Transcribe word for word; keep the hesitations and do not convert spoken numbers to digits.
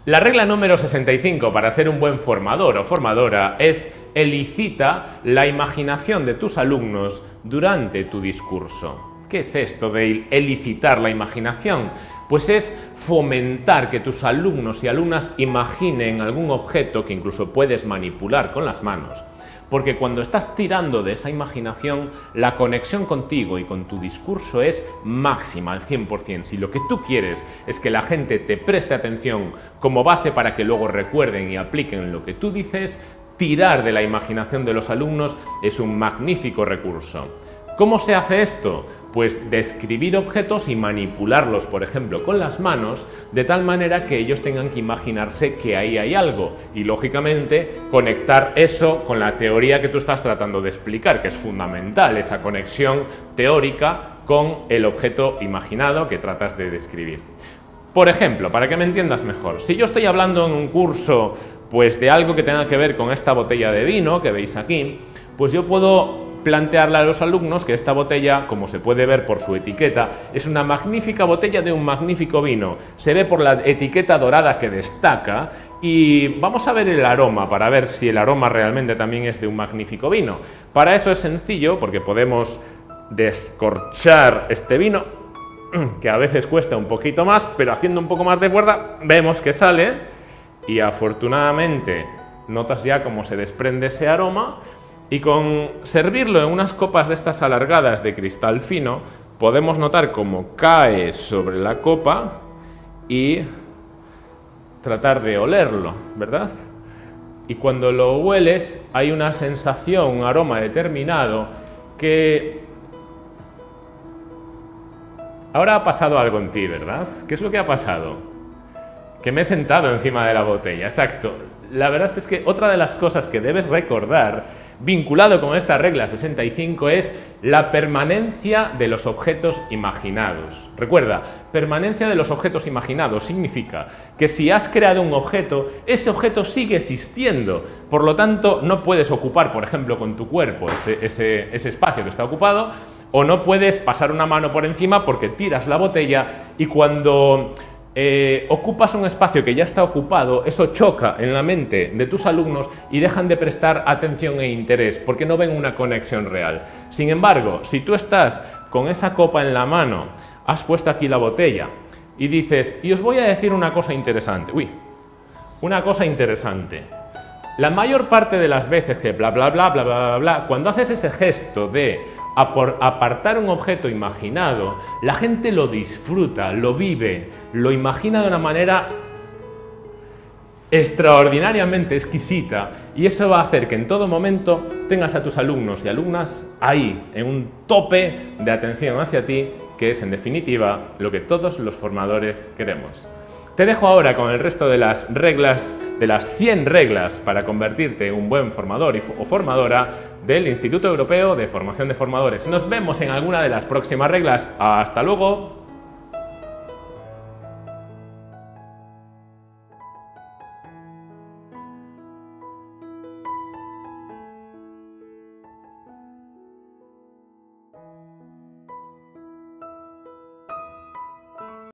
La regla número sesenta y cinco para ser un buen formador o formadora es elicita la imaginación de tus alumnos durante tu discurso. ¿Qué es esto de elicitar la imaginación? Pues es fomentar que tus alumnos y alumnas imaginen algún objeto que incluso puedes manipular con las manos. Porque cuando estás tirando de esa imaginación, la conexión contigo y con tu discurso es máxima, al cien por cien. Si lo que tú quieres es que la gente te preste atención como base para que luego recuerden y apliquen lo que tú dices, tirar de la imaginación de los alumnos es un magnífico recurso. ¿Cómo se hace esto? Pues describir objetos y manipularlos, por ejemplo, con las manos, de tal manera que ellos tengan que imaginarse que ahí hay algo y, lógicamente, conectar eso con la teoría que tú estás tratando de explicar, que es fundamental, esa conexión teórica con el objeto imaginado que tratas de describir. Por ejemplo, para que me entiendas mejor, si yo estoy hablando en un curso pues, de algo que tenga que ver con esta botella de vino que veis aquí, pues yo puedo plantearle a los alumnos que esta botella, como se puede ver por su etiqueta, es una magnífica botella de un magnífico vino. Se ve por la etiqueta dorada que destaca y vamos a ver el aroma para ver si el aroma realmente también es de un magnífico vino. Para eso es sencillo porque podemos descorchar este vino, que a veces cuesta un poquito más, pero haciendo un poco más de fuerza vemos que sale y afortunadamente notas ya cómo se desprende ese aroma. Y con servirlo en unas copas de estas alargadas de cristal fino, podemos notar cómo cae sobre la copa y tratar de olerlo, ¿verdad? Y cuando lo hueles hay una sensación, un aroma determinado que... Ahora ha pasado algo en ti, ¿verdad? ¿Qué es lo que ha pasado? Que me he sentado encima de la botella, exacto. La verdad es que otra de las cosas que debes recordar vinculado con esta regla sesenta y cinco es la permanencia de los objetos imaginados. Recuerda, permanencia de los objetos imaginados significa que si has creado un objeto, ese objeto sigue existiendo. Por lo tanto, no puedes ocupar, por ejemplo, con tu cuerpo ese, ese, ese espacio que está ocupado, o no puedes pasar una mano por encima porque tiras la botella y cuando Eh, ocupas un espacio que ya está ocupado, eso choca en la mente de tus alumnos y dejan de prestar atención e interés porque no ven una conexión real. Sin embargo, si tú estás con esa copa en la mano, has puesto aquí la botella y dices, y os voy a decir una cosa interesante, uy, una cosa interesante. La mayor parte de las veces que bla bla bla bla bla bla bla, cuando haces ese gesto de apartar un objeto imaginado, la gente lo disfruta, lo vive, lo imagina de una manera extraordinariamente exquisita y eso va a hacer que en todo momento tengas a tus alumnos y alumnas ahí, en un tope de atención hacia ti, que es en definitiva lo que todos los formadores queremos. Te dejo ahora con el resto de las reglas, de las cien reglas para convertirte en un buen formador o formadora del Instituto Europeo de Formación de Formadores. Nos vemos en alguna de las próximas reglas. ¡Hasta luego!